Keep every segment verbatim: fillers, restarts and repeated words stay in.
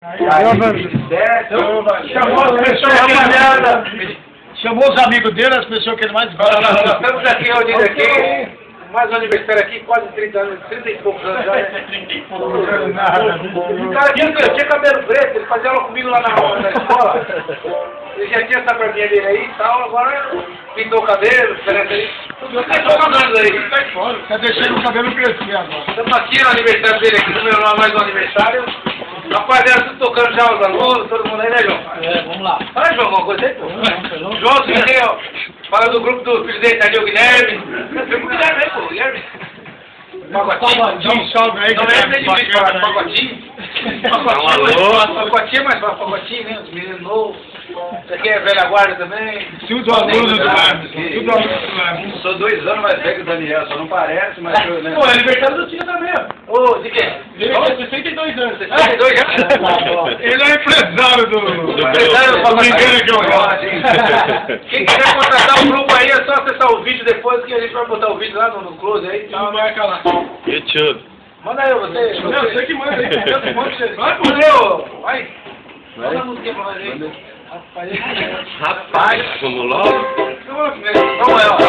Chamou os amigos dele, as pessoas que ele mais gosta. Estamos aqui reunidos aqui, mais um aniversário aqui, quase trinta anos, trinta e poucos anos já. trinta e poucos anos. O cara tinha, tinha cabelo preto, ele fazia aula comigo lá na, na escola. Ele já tinha essa barbinha dele aí e tal, agora pintou o cabelo, diferente aí. Não tem poucos anos aí. Tá deixando o cabelo crescer agora. Estamos aqui no aniversário dele aqui, comemorando mais um aniversário. Rapaziada, tudo tocando já os alunos, todo mundo aí, né, João? É, vamos lá. Fala, João, alguma coisa aí, pô? João, você tem, ó, fala do grupo do presidente ali, o Guilherme. Tem o Guilherme aí, pô, Guilherme. Pagotinho. Um salve aí, não é difícil falar pagotinho. Alô? Pagotinho, mas fala pagotinho, né? Os meninos novos. Você aqui é velha guarda também? Tudo aluno do Hermes. Tudo aluno do Hermes. Sou dois anos mais velho que o Daniel, só não parece, mas eu, né? Pô, é aniversário do Tio também, ó. Ô, de quem? Ele tem sessenta e dois anos. sessenta e dois anos? Ele é empresário do... Empresário do Pagotinho que eu gosto. Quem quiser contratar o grupo aí, é só acessar o vídeo depois que a gente vai botar o vídeo lá no, no close aí. Não vai calar. YouTube. Manda aí, você. Não, você que manda aí. Eu que mando você. Vai por eu. Vai. Manda a música pra nós aí. Rapaz, vamos logo. Vamos aí, ó.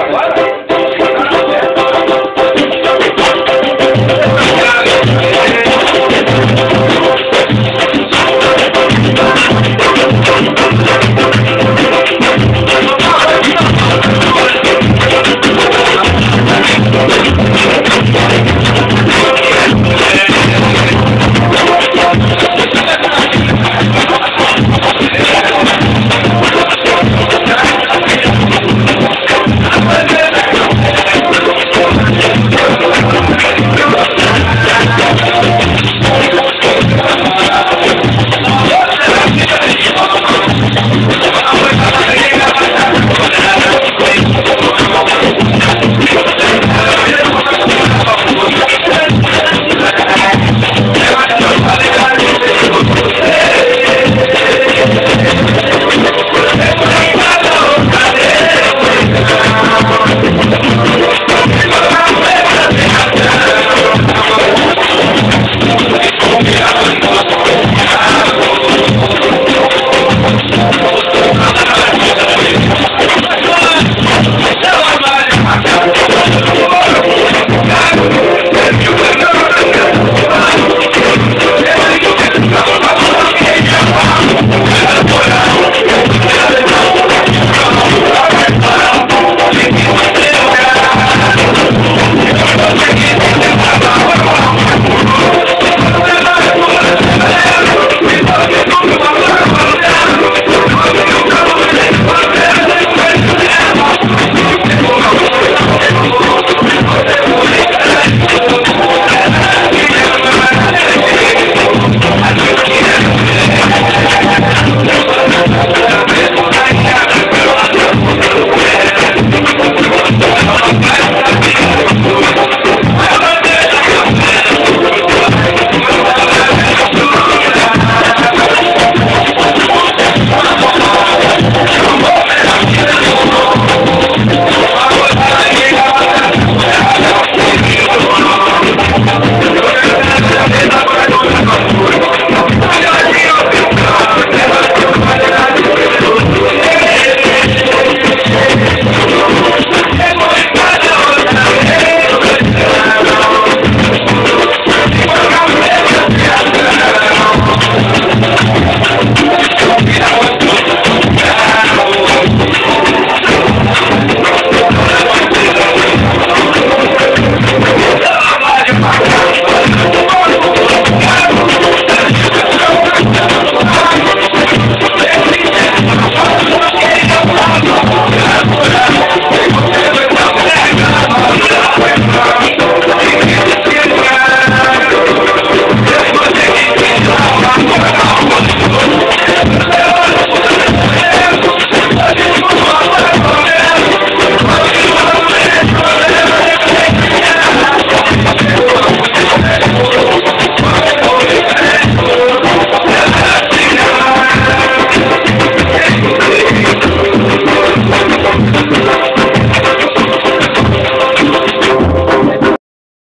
Agora?